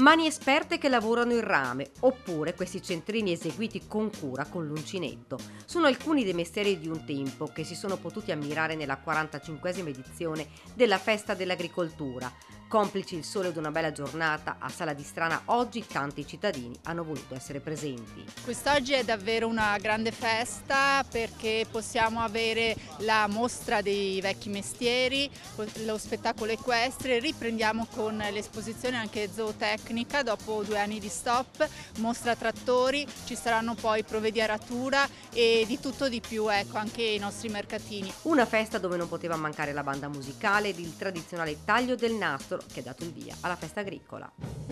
Mani esperte che lavorano il rame, oppure questi centrini eseguiti con cura con l'uncinetto. Sono alcuni dei mestieri di un tempo che si sono potuti ammirare nella 45esima edizione della Festa dell'Agricoltura. Complici il sole ed una bella giornata, a Sala di Strana oggi tanti cittadini hanno voluto essere presenti. Quest'oggi è davvero una grande festa perché possiamo avere la mostra dei vecchi mestieri, lo spettacolo equestre, riprendiamo con l'esposizione anche zootecnica dopo 2 anni di stop, mostra trattori, ci saranno poi prove di aratura e di tutto di più, ecco, anche i nostri mercatini. Una festa dove non poteva mancare la banda musicale ed il tradizionale taglio del nastro che ha dato il via alla festa agricola.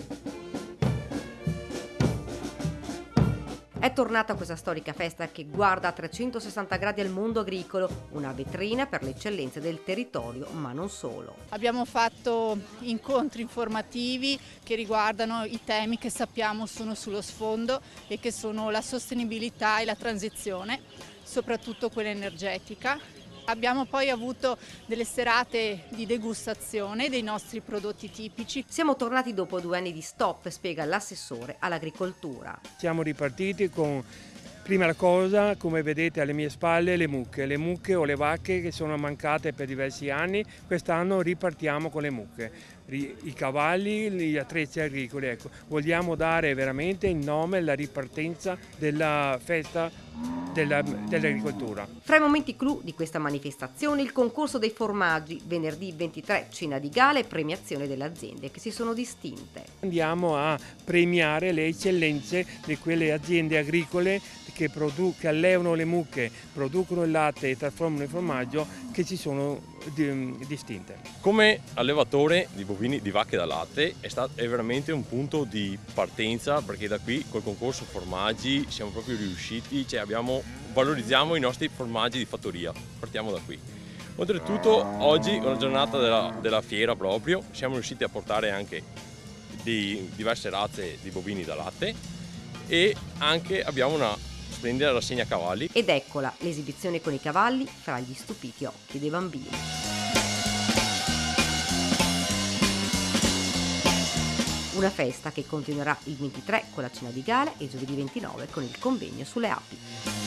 È tornata questa storica festa che guarda a 360 gradi al mondo agricolo, una vetrina per le eccellenze del territorio, ma non solo. Abbiamo fatto incontri informativi che riguardano i temi che sappiamo sono sullo sfondo e che sono la sostenibilità e la transizione, soprattutto quella energetica. Abbiamo poi avuto delle serate di degustazione dei nostri prodotti tipici. Siamo tornati dopo 2 anni di stop, spiega l'assessore all'agricoltura. Siamo ripartiti con, prima cosa, come vedete alle mie spalle, le mucche o le vacche che sono mancate per diversi anni. Quest'anno ripartiamo con le mucche, i cavalli, gli attrezzi agricoli. Ecco. Vogliamo dare veramente il nome alla ripartenza della festa dell'agricoltura. Fra i momenti clou di questa manifestazione il concorso dei formaggi, venerdì 23 cena di gala e premiazione delle aziende che si sono distinte. Andiamo a premiare le eccellenze di quelle aziende agricole che allevano le mucche, producono il latte e trasformano il formaggio, che si sono distinte. Come allevatore di bovini di vacche da latte è veramente un punto di partenza, perché da qui col concorso formaggi siamo proprio riusciti, valorizziamo i nostri formaggi di fattoria, partiamo da qui. Oltretutto oggi, una giornata della fiera proprio, siamo riusciti a portare anche diverse razze di bovini da latte e anche abbiamo una splendida rassegna cavalli. Ed eccola, l'esibizione con i cavalli fra gli stupiti occhi dei bambini. Una festa che continuerà il 23 con la cena di gala e giovedì 29 con il convegno sulle api.